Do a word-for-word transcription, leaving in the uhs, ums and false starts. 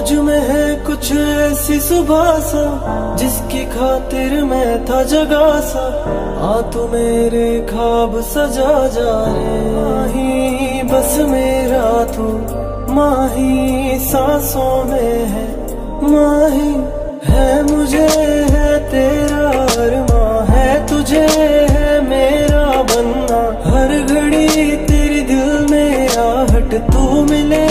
मुझ में है कुछ ऐसी सुबह सा जिसकी खातिर मैं था जगा सा। आ तू मेरे ख्वाब सजा जा रे माही, बस मेरा तू माही सांसों में है माही। है मुझे है तेरा अरमां, है तुझे है मेरा बनना। हर घड़ी तेरी दिल में आहट तू मिले